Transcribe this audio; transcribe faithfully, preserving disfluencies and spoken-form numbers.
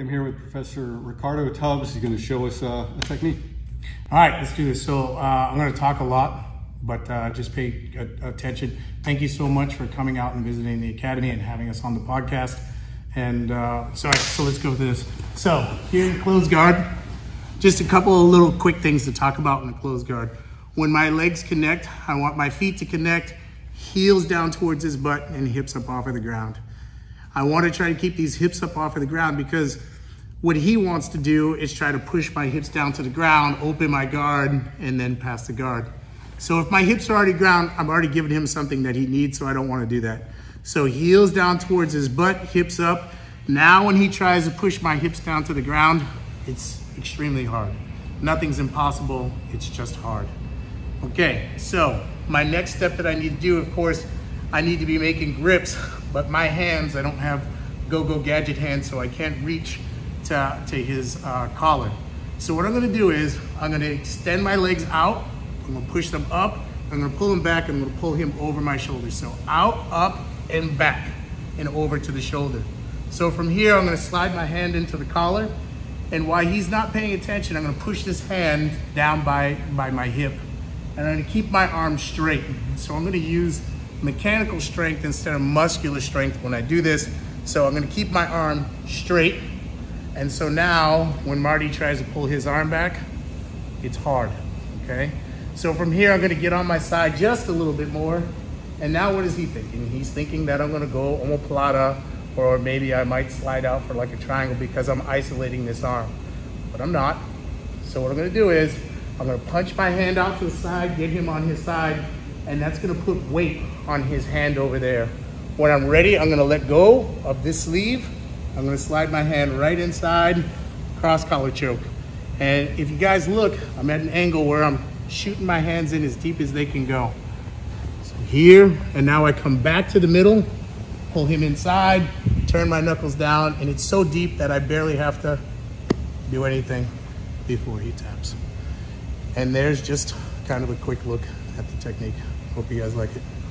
I'm here with Professor Ricardo Tubbs. He's going to show us uh, a technique. All right, let's do this. So uh, I'm going to talk a lot, but uh, just pay attention. Thank you so much for coming out and visiting the Academy and having us on the podcast. And uh, so, so let's go through this. So here in closed guard, just a couple of little quick things to talk about in the closed guard. When my legs connect, I want my feet to connect, heels down towards his butt and hips up off of the ground. I want to try to keep these hips up off of the ground because what he wants to do is try to push my hips down to the ground, open my guard, and then pass the guard. So if my hips are already ground, I'm already giving him something that he needs, so I don't want to do that. So heels down towards his butt, hips up. Now when he tries to push my hips down to the ground, it's extremely hard. Nothing's impossible, it's just hard. Okay, so my next step that I need to do, of course, I need to be making grips, but my hands, I don't have go-go gadget hands, so I can't reach to, to his uh, collar. So what I'm gonna do is, I'm gonna extend my legs out, I'm gonna push them up, I'm gonna pull them back, I'm gonna pull him over my shoulders. So out, up, and back, and over to the shoulder. So from here, I'm gonna slide my hand into the collar, and while he's not paying attention, I'm gonna push this hand down by, by my hip, and I'm gonna keep my arm straight. So I'm gonna use mechanical strength instead of muscular strength when I do this. So I'm gonna keep my arm straight. And so now when Marty tries to pull his arm back, it's hard, okay? So from here, I'm gonna get on my side just a little bit more. And now what is he thinking? He's thinking that I'm gonna go omoplata, or maybe I might slide out for like a triangle because I'm isolating this arm, but I'm not. So what I'm gonna do is, I'm gonna punch my hand out to the side, get him on his side, and that's gonna put weight on his hand over there. When I'm ready, I'm gonna let go of this sleeve. I'm gonna slide my hand right inside, cross collar choke. And if you guys look, I'm at an angle where I'm shooting my hands in as deep as they can go. So here, and now I come back to the middle, pull him inside, turn my knuckles down, and it's so deep that I barely have to do anything before he taps. And there's just kind of a quick look at the technique. Hope you guys like it.